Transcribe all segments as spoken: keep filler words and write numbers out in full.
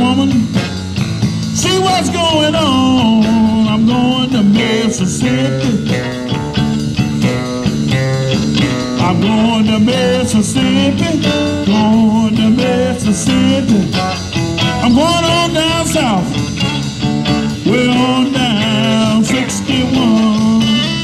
woman, see what's going on. I'm going to Mississippi. I'm going to Mississippi. Going to Mississippi. I'm going on down south. We're on down sixty-one.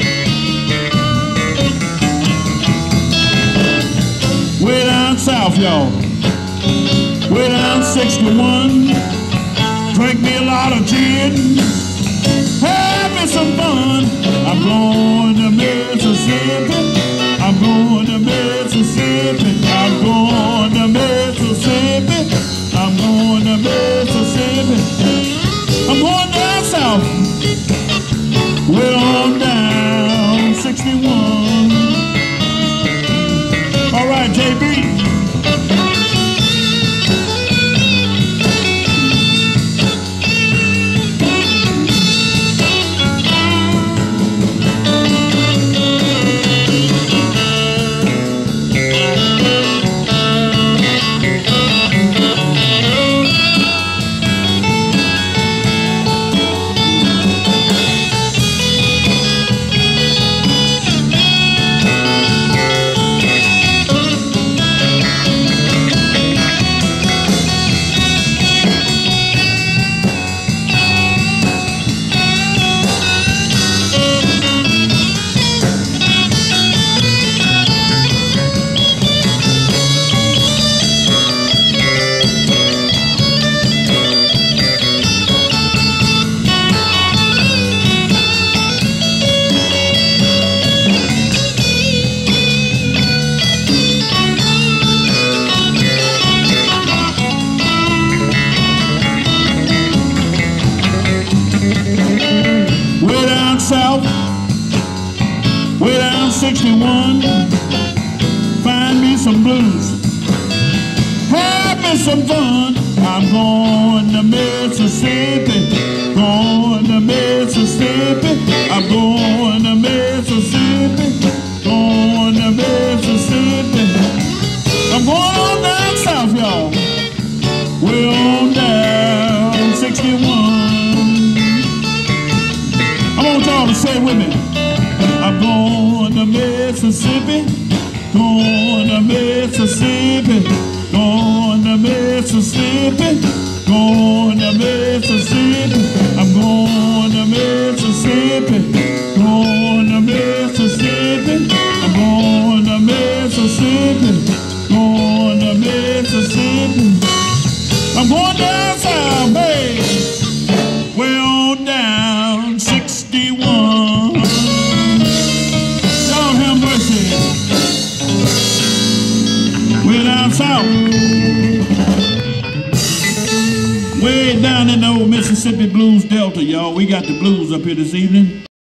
Way down south, y'all. Way down sixty-one. Drink me a lot of gin. Have me some fun. I'm going to Mississippi. I'm going to Mississippi. I'm going to Mississippi. I'm going to Mississippi. I'm going down south. We're on down sixty-one. All right, J B. South, way down sixty-one, find me some blues, have me some fun. I'm going to Mississippi, going to Mississippi. I'm going to Mississippi, going to Mississippi. I'm going on down south, y'all. We're on down sixty-one. Y'all to say it with me. I'm going to Mississippi, going to Mississippi, going to Mississippi, going to Mississippi. I'm going to Mississippi, going to Mississippi. I'm going to Mississippi, going to Mississippi. I'm going down south, babe. We're on down sixty-one. Lord have mercy. We're down south. Way down in the old Mississippi Blues Delta, y'all. We got the blues up here this evening.